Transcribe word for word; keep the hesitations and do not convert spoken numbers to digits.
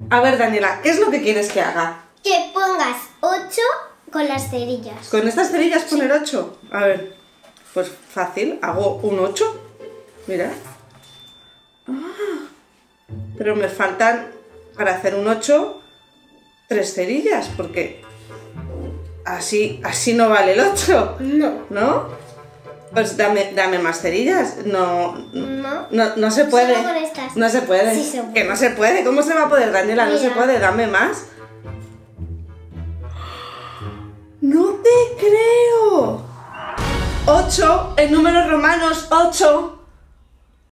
A ver, Daniela, ¿qué es lo que quieres que haga? Que pongas ocho con las cerillas. ¿Con estas cerillas poner ocho? A ver, pues fácil, hago un ocho. Mira. Ah, pero me faltan, para hacer un ocho, tres cerillas, porque así, así no vale el ocho. No. ¿No? Pues dame, dame más cerillas. No, No. no, no se puede. Solo con estas. No se puede. Sí se puede. Que no se puede. ¿Cómo se va a poder, Daniela? No Mira. se puede. Dame más. ¡No te creo! ocho, en números romanos, ocho.